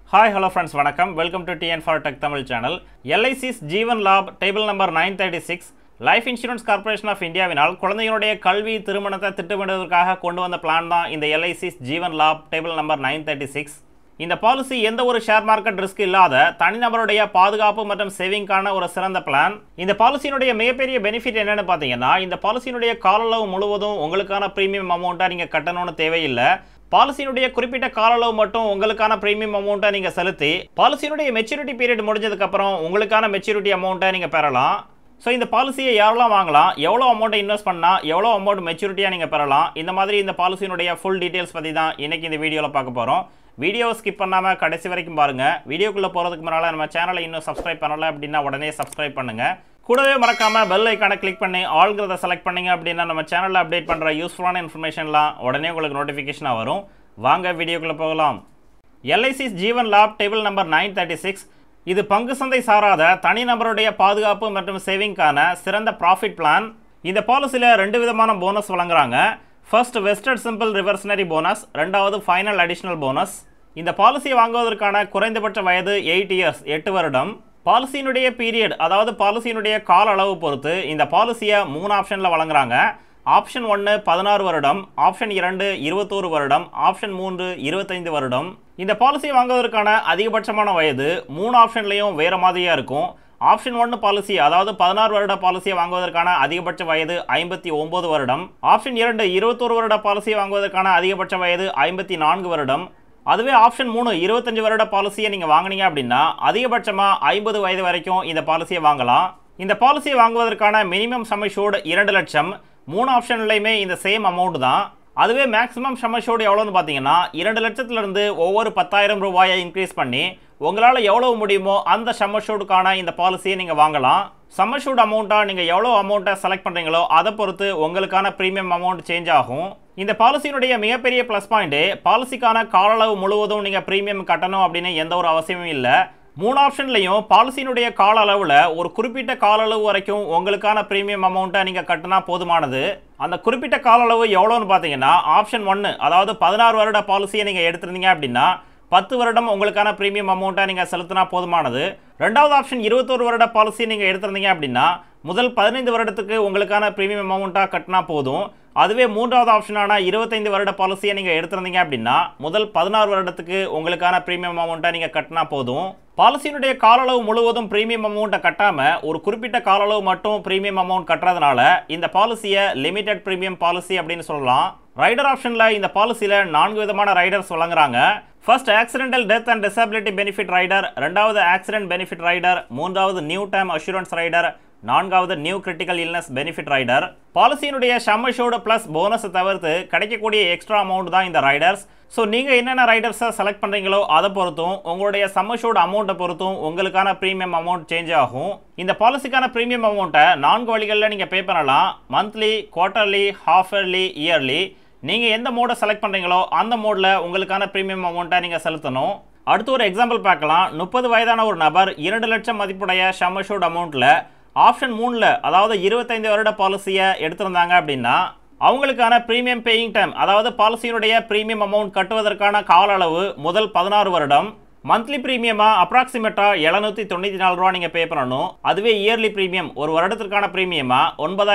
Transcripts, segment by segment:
Hi, hello friends, vanakkam. Welcome to TN for Tech Tamil channel. LICs Jeevan Labh table number 936 Life Insurance Corporation of India வினால் குழந்தைகளுடைய கல்வி திருமணத்தை திட்டமிடுவதற்காக கொண்டு வந்த plan தான் இந்த LICs Jeevan Labh table number 936. இந்த policy எந்த ஒரு ஷேர் மார்க்கெட் ரிஸ்க் இல்லாத தனிநபருடைய பாதுகாப்பு மற்றும் சேவிங்கான ஒரு சிறந்த பிளான். இந்த பாலிசியினுடைய மிகப்பெரிய பெனிஃபிட் என்னன்னு பார்த்தீங்கன்னா, இந்த பாலிசியினுடைய கால அளவு முழுவதும் உங்களுக்கான பிரீமியம் அமௌண்ட்டை நீங்கள் கட்டணும்னு தேவையில்லை. பாலிசியினுடைய குறிப்பிட்ட கால அளவு மட்டும் உங்களுக்கான பிரீமியம் அமௌண்ட்டை நீங்கள் செலுத்தி பாலிசியினுடைய மெச்சூரிட்டி பீரியட் முடிஞ்சதுக்கப்புறம் உங்களுக்கான மெச்சூரிட்டி அமௌண்ட்டை நீங்கள் பெறலாம். ஸோ இந்த பாலிசியை யாரெல்லாம் வாங்கலாம், எவ்வளோ அமௌண்ட்டை இன்வெஸ்ட் பண்ணால் எவ்வளோ அமௌண்ட் மெச்சூரிட்டியாக நீங்கள் பெறலாம், இந்த மாதிரி இந்த பாலிசியினுடைய ஃபுல் டீட்டெயில்ஸ் பற்றி தான் இன்றைக்கி இந்த வீடியோவில் பார்க்க போகிறோம். வீடியோவை ஸ்கிப் பண்ணாமல் கடைசி வரைக்கும் பாருங்கள். வீடியோக்குள்ளே போகிறதுக்கு முன்னால் நம்ம சேனலை இன்னும் சப்ஸ்கிரைப் பண்ணலை அப்படின்னா உடனே சப்ஸ்கிரைப் பண்ணுங்கள். கூடவே மறக்காமல் பெல் ஐக்கானை கிளிக் பண்ணி ஆல்ங்கிறத செலக்ட் பண்ணிங்க அப்படின்னா நம்ம சேனலில் அப்டேட் பண்ணுற யூஸ்ஃபுல்லான இன்ஃபர்மேஷன்லாம் உடனே உங்களுக்கு நோட்டிஃபிகேஷனாக வரும். வாங்க வீடியோக்குள்ளே போகலாம். LICs Jeevan Labh table number 936 இது பங்கு சந்தை சாராத தனிநபருடைய பாதுகாப்பு மற்றும் சேவிங்கான சிறந்த ப்ராஃபிட் பிளான். இந்த பாலிசியில் 2 விதமான போனஸ் வழங்குறாங்க. First vested simple reversionary bonus, ரெண்டாவது ஃபைனல் அடிஷனல் போனஸ். இந்த பாலிசியை வாங்குவதற்கான குறைந்தபட்ச வயது 8 இயர்ஸ் 8 வருடம். பாலிசியினுடைய பீரியட் அதாவது பாலிசியினுடைய கால அளவு பொறுத்து இந்த பாலிசியை 3 ஆப்ஷனில் வழங்குறாங்க. ஆப்ஷன் 1 16 வருடம், ஆப்ஷன் 2 21 வருடம், ஆப்ஷன் 3 25 வருடம். இந்த பாலிசியை வாங்குவதற்கான அதிகபட்சமான வயது 3 ஆப்ஷன்லையும் வேறு மாதிரியாக இருக்கும். ஆப்ஷன் 1 பாலிசி அதாவது 16 வருட பாலிசியை வாங்குவதற்கான அதிகபட்ச வயது 59 வருடம். ஆப்ஷன் 2 21 வருட பாலிசியை வாங்குவதற்கான அதிகபட்ச வயது 54 வருடம். அதுவே ஆப்ஷன் 3 25 வருட பாலிசியை நீங்கள் வாங்கினீங்க அப்படின்னா அதிகபட்சமாக 50 வயது வரைக்கும் இந்த பாலிசியை வாங்கலாம். இந்த பாலிசியை வாங்குவதற்கான மினிமம் சம் அஷ்யூர்ட் 2 லட்சம். 3 ஆப்ஷன்லையுமே இந்த சேம் அமௌண்ட் தான். அதுவே மேக்ஸிமம் சம் அஷ்யூர்ட் எவ்வளோன்னு பார்த்தீங்கன்னா 2 லட்சத்துலேருந்து ஒவ்வொரு 10,000 ரூபாயை இன்க்ரீஸ் பண்ணி உங்களால் எவ்வளவு முடியுமோ அந்த சம் அஷ்யூர்டுக்கான இந்த பாலிசியை நீங்கள் வாங்கலாம். சம் அஷ்யூர்ட் அமௌண்ட்டாக நீங்கள் எவ்வளோ அமௌண்ட்டை செலக்ட் பண்ணுறீங்களோ அதை பொறுத்து உங்களுக்கான ப்ரீமியம் அமௌண்ட் சேஞ்ச் ஆகும். இந்த பாலிசியினுடைய மிகப்பெரிய ப்ளஸ் பாயிண்ட்டு பாலிசிக்கான கால அளவு முழுவதும் நீங்கள் ப்ரீமியம் கட்டணும் அப்படின்னு எந்த ஒரு அவசியமும் இல்லை. 3 ஆப்ஷன்லையும் பாலிசியினுடைய கால அளவில் ஒரு குறிப்பிட்ட கால அளவு வரைக்கும் உங்களுக்கான ப்ரீமியம் அமௌண்ட்டை நீங்கள் கட்டினா போதுமானது. அந்த குறிப்பிட்ட கால அளவு எவ்வளோன்னு பார்த்தீங்கன்னா ஆப்ஷன் 1 அதாவது 16 வருட பாலிசியை நீங்கள் எடுத்திருந்தீங்க அப்படின்னா 10 வருடம் உங்களுக்கான ப்ரீமியம் அமௌண்ட்டை நீங்கள் செலுத்தினா போதுமானது. ரெண்டாவது ஆப்ஷன் 21 வருட பாலிசி நீங்கள் எடுத்திருந்தீங்க அப்படின்னா முதல் 15 வருடத்துக்கு உங்களுக்கான ப்ரீமியம் அமௌண்ட்டாக கட்டினா போதும். அதுவே மூன்றாவது ஆப்ஷனான 25 வருட பாலிசியை நீங்கள் எடுத்திருந்தீங்க அப்படின்னா முதல் 16 வருடத்துக்கு உங்களுக்கான ப்ரீமியம் அமௌண்ட்டை நீங்கள் கட்டினா போதும். பாலிசியினுடைய கால அளவு முழுவதும் ப்ரீமியம் அமௌண்ட்டை கட்டாமல் ஒரு குறிப்பிட்ட கால அளவு மட்டும் ப்ரீமியம் அமௌண்ட் கட்டுறதுனால இந்த பாலிசியை லிமிடெட் ப்ரீமியம் பாலிசி அப்படின்னு சொல்லலாம். ரைடர் ஆப்ஷனில் இந்த பாலிசியில் 4 விதமான ரைடர்ஸ் வழங்குறாங்க. First accidental death and disability benefit rider, ரெண்டாவது ஆக்சிடென்ட் பெனிஃபிட் ரைடர், மூன்றாவது நியூ டைம் அஷூரன்ஸ் ரைடர், நான்காவது new critical illness benefit rider. பாலிசியினுடைய சம் அஷ்யூர்ட் ப்ளஸ் போனஸை தவிர்த்து கிடைக்கக்கூடிய எக்ஸ்ட்ரா அமௌண்ட் தான் இந்த ரைடர்ஸ். ஸோ நீங்கள் என்னென்ன ரைடர்ஸை செலக்ட் பண்ணுறீங்களோ அதை பொறுத்தும் உங்களுடைய சம் அஷ்யூர்ட் அமௌண்ட்டை பொறுத்தும் உங்களுக்கான ப்ரீமியம் அமௌண்ட் சேஞ்ச் ஆகும். இந்த பாலிசிக்கான ப்ரீமியம் அமௌண்ட்டை 4 வழிகளில் நீங்கள் பே பண்ணலாம். Monthly, quarterly, half yearly, yearly. நீங்கள் எந்த மோடை செலக்ட் பண்ணுறீங்களோ அந்த மோடில் உங்களுக்கான ப்ரீமியம் அமௌண்ட்டை நீங்கள் செலுத்தணும். அடுத்து ஒரு எக்ஸாம்பிள் பார்க்கலாம். 30 வயதான ஒரு நபர் 2 லட்சம் மதிப்புடைய சம் அஷ்யூர்ட் அமௌண்ட்டில் ஆப்ஷன் 3 அதாவது 25 வருட பாலிசியை எடுத்திருந்தாங்க அப்படின்னா அவங்களுக்கான ப்ரீமியம் பேயிங் டைம் அதாவது பாலிசியினுடைய ப்ரீமியம் அமௌண்ட் கட்டுவதற்கான கால அளவு முதல் 16 வருடம். மந்த்லி ப்ரீமியமாக அப்ராக்சிமேட்டாக 794 ரூபா நீங்கள் பே பண்ணணும். அதுவே இயர்லி ப்ரீமியம் ஒரு வருடத்திற்கான ப்ரீமியமாக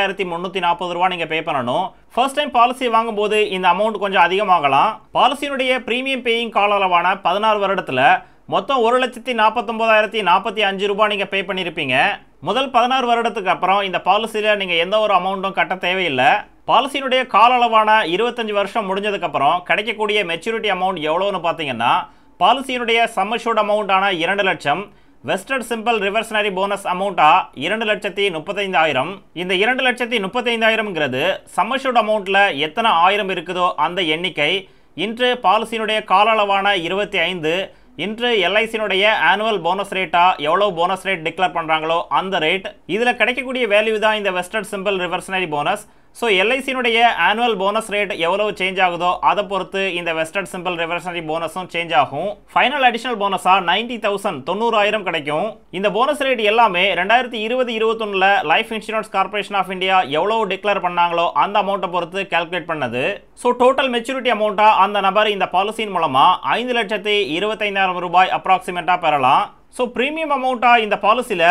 9340 ரூபா நீங்கள் பே பண்ணணும். ஃபர்ஸ்ட் டைம் பாலிசி வாங்கும்போது இந்த அமௌண்ட் கொஞ்சம் அதிகமாகலாம். பாலிசியினுடைய ப்ரீமியம் பேயிங் கால அளவான 16 வருடத்தில் மொத்தம் 1,49,045 ரூபா நீங்கள் பே பண்ணியிருப்பீங்க. முதல் 16 வருடத்துக்கு அப்புறம் இந்த பாலிசியில் நீங்கள் எந்த ஒரு அமௌண்ட்டும் கட்ட தேவையில்லை. பாலிசியினுடைய கால அளவான 25 வருஷம் முடிஞ்சதுக்கப்புறம் கிடைக்கக்கூடிய மெச்சூரிட்டி அமௌண்ட் எவ்வளோன்னு பார்த்தீங்கன்னா பாலிசியினுடைய சம் அஷ்யூர்ட் அமௌண்ட்டான 2 லட்சம், வெஸ்டட் சிம்பிள் ரிவர்ஷனரி போனஸ் அமௌண்ட்டாக 2,35,000. இந்த 2,35,000ங்கிறது சம் அஷ்யூர்ட் அமௌண்ட்டில் எத்தனை ஆயிரம் இருக்குதோ அந்த எண்ணிக்கை இன்று பாலிசியினுடைய கால அளவான 25 இன்று LICனுடைய ஆனுவல் போனஸ் ரேட்டாக எவ்வளோ போனஸ் ரேட் டிக்ளேர் பண்ணுறாங்களோ அந்த ரேட். இதில் கிடைக்கக்கூடிய வேல்யூ தான் இந்த vested simple reversionary bonus. So எல்ஐசியினுடைய ஆனுவல் போனஸ் ரேட் எவ்வளவு சேஞ்ச் ஆகுதோ அதை பொறுத்து இந்த வெஸ்டட் சிம்பிள் ரிவர்சனரி போனஸும் சேஞ்ச் ஆகும். ஃபைனல் அடிஷனல் போனஸாக 90,000 90,000 கிடைக்கும். இந்த போனஸ் ரேட் எல்லாமே 2020-21 life insurance corporation of India எவ்வளவு டிக்ளேர் பண்ணாங்களோ அந்த அமௌண்ட்டை பொறுத்து கால்குலேட் பண்ணது. ஸோ டோட்டல் மெச்சூரிட்டி அமௌண்ட்டாக அந்த நபர் இந்த பாலிசியின் மூலமாக 5,25,000 ரூபாய் அப்ராக்சிமேட்டாக பெறலாம். ஸோ ப்ரீமியம் அமௌண்ட்டாக இந்த பாலிசியில்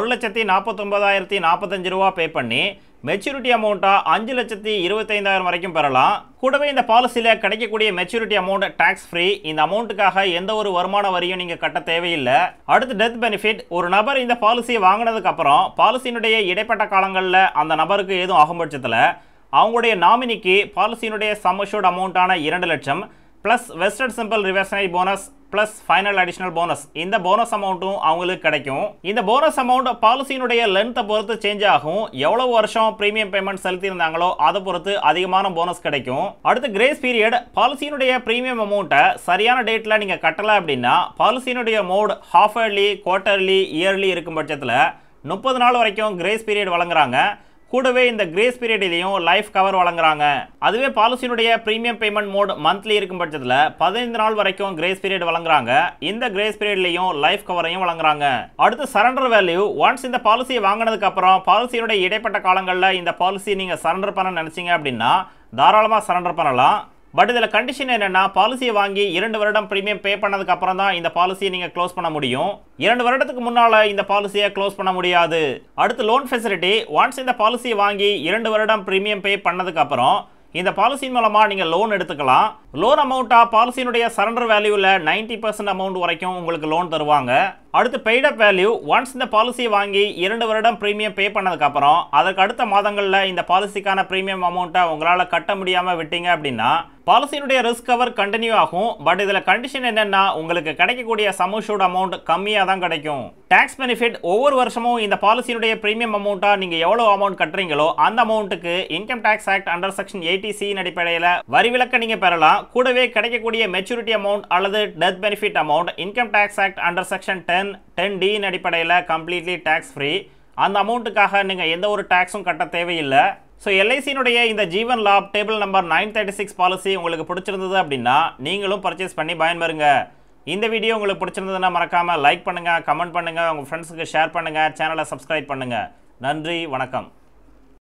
1,49,045 ரூபா பே பண்ணி மெச்சூரிட்டி அமௌண்ட்டாக 5,25,000 வரைக்கும் பெறலாம். கூடவே இந்த பாலிசியில் கிடைக்கக்கூடிய மெச்சூரிட்டி அமௌண்ட் டேக்ஸ் ஃப்ரீ. இந்த அமௌண்ட்டுக்காக எந்த ஒரு வருமான வரியும் நீங்கள் கட்ட தேவையில்லை. அடுத்து டெத் பெனிஃபிட். ஒரு நபர் இந்த பாலிசியை வாங்கினதுக்கு அப்புறம் பாலிசியினுடைய இடைப்பட்ட காலங்களில் அந்த நபருக்கு எதுவும் ஆகும் பட்சத்தில் அவங்களுடைய நாமினிக்கு பாலிசியினுடைய சம் அஷ்யூர்ட் அமௌண்ட்டான 2 லட்சம் plus vested simple reversionary bonus plus final additional bonus இந்த போனஸ் அமௌண்ட்டும் அவங்களுக்கு கிடைக்கும். இந்த போனஸ் அமௌண்ட் பாலிசியினுடைய லென்த்தை பொறுத்து சேஞ்ச் ஆகும். எவ்வளவு வருஷம் ப்ரீமியம் பேமெண்ட் செலுத்தியிருந்தாங்களோ அதை பொறுத்து அதிகமான போனஸ் கிடைக்கும். அடுத்து கிரேஸ் பீரியட். பாலிசியினுடைய ப்ரீமியம் அமௌண்ட்டை சரியான டேட்டில் நீங்கள் கட்டலை அப்படின்னா பாலிசியினுடைய mode half yearly, quarterly, yearly இருக்கும் பட்சத்தில் 30 நாள் வரைக்கும் கிரேஸ் பீரியட் வழங்குறாங்க. கூடவே இந்த கிரேஸ் பீரியட்லையும் லைஃப் கவர் வழங்குறாங்க. அதுவே பாலிசியினுடைய ப்ரீமியம் பேமெண்ட் மோட் மந்த்லி இருக்கும் பட்சத்தில் 15 நாள் வரைக்கும் கிரேஸ் பீரியட் வழங்குறாங்க. இந்த கிரேஸ் பீரியட்லையும் லைஃப் கவரையும் வழங்குறாங்க. அடுத்து சரண்டர் வேல்யூ. ஒன்ஸ் இந்த பாலிசியை வாங்கினதுக்கு அப்புறம் பாலிசியினுடைய இடைப்பட்ட காலங்களில் இந்த பாலிசி நீங்கள் சரண்டர் பண்ண நினைச்சீங்க அப்படின்னா தாராளமாக சரண்டர் பண்ணலாம். பட் இதில் கண்டிஷன் என்னென்னா பாலிசியை வாங்கி 2 வருடம் ப்ரீமியம் பே பண்ணதுக்கு அப்புறம் தான் இந்த பாலிசியை நீங்கள் க்ளோஸ் பண்ண முடியும். 2 வருடத்துக்கு முன்னால் இந்த பாலிசியை க்ளோஸ் பண்ண முடியாது. அடுத்து லோன் ஃபெசிலிட்டி. ஒன்ஸ் இந்த பாலிசியை வாங்கி 2 வருடம் ப்ரீமியம் பே பண்ணதுக்கு அப்புறம் இந்த பாலிசியின் மூலமாக நீங்கள் லோன் எடுத்துக்கலாம். லோன் அமௌண்ட்டாக பாலிசியினுடைய சரண்டர் வேல்யூவில் 90% அமௌண்ட் வரைக்கும் உங்களுக்கு லோன் தருவாங்க. அடுத்து பெய்ட் அப் வேல்யூ. ஒன்ஸ் இந்த பாலிசியை வாங்கி 2 வருடம் ப்ரீமியம் பே பண்ணதுக்கப்புறம் அதற்கு அடுத்த மாதங்களில் இந்த பாலிசிக்கான ப்ரீமியம் அமௌண்ட்டை உங்களால் கட்ட முடியாமல் விட்டீங்க அப்படின்னா பாலிசியினுடைய ரிஸ்க் கவர் கண்டினியூ ஆகும். பட் இதில் கண்டிஷன் என்னென்னா உங்களுக்கு கிடைக்கக்கூடிய சம் அஷ்யூர்ட் அமௌண்ட் கம்மியாக தான் கிடைக்கும். Tax benefit. ஒவ்வொரு வருஷமும் இந்த பாலிசியினுடைய ப்ரீமியம் அமௌண்ட்டாக நீங்கள் எவ்வளோ அமௌண்ட் கட்டுறீங்களோ அந்த அமௌண்ட்டுக்கு income tax act under section 80C அடிப்படையில் வரி விலக்க நீங்கள் பெறலாம். கூடவே கிடைக்கக்கூடிய மெச்சூரிட்டி அமௌண்ட் அல்லது death benefit amount income tax act under section 10D அடிப்படையில் கம்ப்ளீட்லி டேக்ஸ் ஃப்ரீ. அந்த அமௌண்ட்டுக்காக நீங்கள் எந்த ஒரு டேக்ஸும் கட்ட தேவையில்லை. ஸோ எல்ஐசியினுடைய இந்த Jeevan Labh table number 936 policy உங்களுக்கு பிடிச்சிருந்தது அப்படின்னா நீங்களும் பர்ச்சேஸ் பண்ணி பயன்பெறுங்க. இந்த வீடியோ உங்களுக்கு பிடிச்சிருந்ததுன்னா மறக்காமல் லைக் பண்ணுங்கள், கமெண்ட் பண்ணுங்கள், உங்கள் ஃப்ரெண்ட்ஸுக்கு ஷேர் பண்ணுங்கள், சேனலை சப்ஸ்கிரைப் பண்ணுங்கள். நன்றி, வணக்கம்.